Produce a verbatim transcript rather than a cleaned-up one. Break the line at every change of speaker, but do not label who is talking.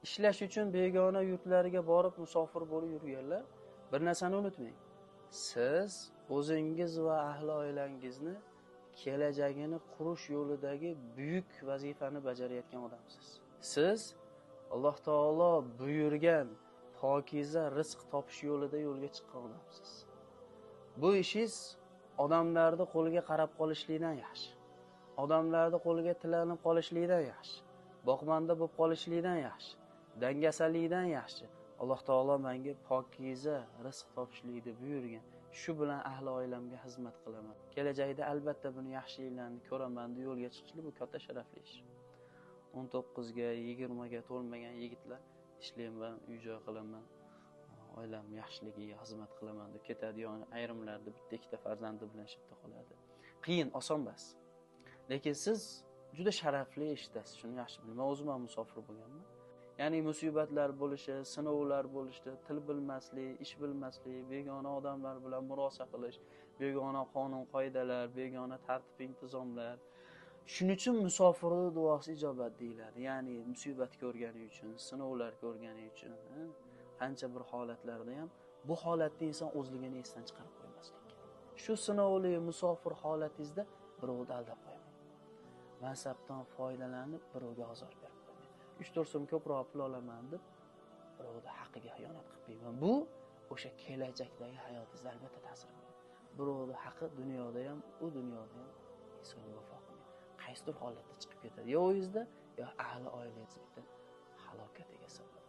ishlash uchun begona yurtlariga borib musofir bo'lib yurganlar, bir narsani unutmang. Siz o'zingiz va ahli oilangizni kelajagini qurish yo'lidagi buyuk vazifani bajarayotgan odamsiz. Siz Alloh taolo buyurgan pokiza rizq topish yo'lida yo'lga chiqqan odamsiz. Bu ishingiz odamlarning qo'liga qarab qolishlikdan yaxshi. Odamlarning qo'liga tilanib qolishlikdan yaxshi. Boqmanda bo'lib qolishlikdan yaxshi. Dangasalikdan yaxshi. Alloh taolo menga pokiza rizq topishlikni buyurgan. Shu bilan ahli oilamga xizmat qilaman. Kelajakda albatta buni yaxshiliklarni ko'raman deb yo'lga chiqishlik bu katta sharafli ish. o'n to'qqizga, yigirmaga to'lmagan yigitlar ishlayman, uy-joy qilaman, oilam yaxshiligiga xizmat qilaman deb ketadi. Yani ayrimlarda bitta ikkita farzandi bilan shu yerda qoladi. Qiyin, oson emas. Lekin siz juda sharafli ishdasiz. Shuni yaxshi biling. Men o'zim ham musofir bo'lganman. Ya'ni musibatlar bo'lishi, sinovlar bo'lishi, til bilmaslik, ish bilmaslik, begona odamlar bilan murosa qilish, begona qonun qoidalar, begona tartib intizomlar. Shuning uchun musofirning duosi ijobat deyiladi. Ya'ni musibat ko'rgani uchun, sinovlar ko'rgani uchun, qancha bir holatlarda ham bu holatda inson o'zligini esdan chiqarib qo'ymaslik kerak. Shu sinovli musofir holatingizda birovni aldab qo'ymang. Mansabdan foydalanib birovga ozor berib qo'ymang. uch to'rt so'm ko'proq pul olaman deb birovni haqqiga xiyonat qilib qo'ymang. Bu o'sha kelajakdagi hayotingizga albatta ta'sir qiladi. Birovni haqqi dunyoda ham, u dunyoda ham insonga vafo qilmaydi. Qaysidir holatda chiqib ketadi. Yo o'zingizda, yo ahli oilangiz bitta halokatiga sabab